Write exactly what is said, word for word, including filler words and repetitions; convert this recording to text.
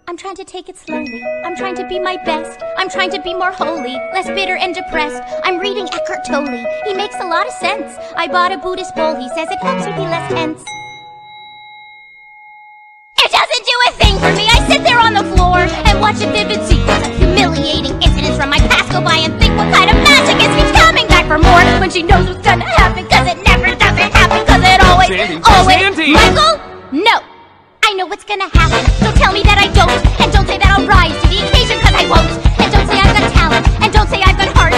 I'm trying to take it slowly. I'm trying to be my best. I'm trying to be more holy, less bitter and depressed. I'm reading Eckhart Tolle. He makes a lot of sense. I bought a Buddhist bowl. He says it helps me be less tense. It doesn't do a thing for me. I sit there on the floor and watch a vivid sequence of humiliating incidents from my past go by and think what kind of masochist keeps coming back for more when she knows what's gonna happen, cause it never doesn't happen, cause it always, Sandy, always, Sandy. Michael, no. I know what's gonna happen, so tell me that I don't. And don't say that I'll rise to the occasion, cause I won't. And don't say I've got talent, and don't say I've got heart.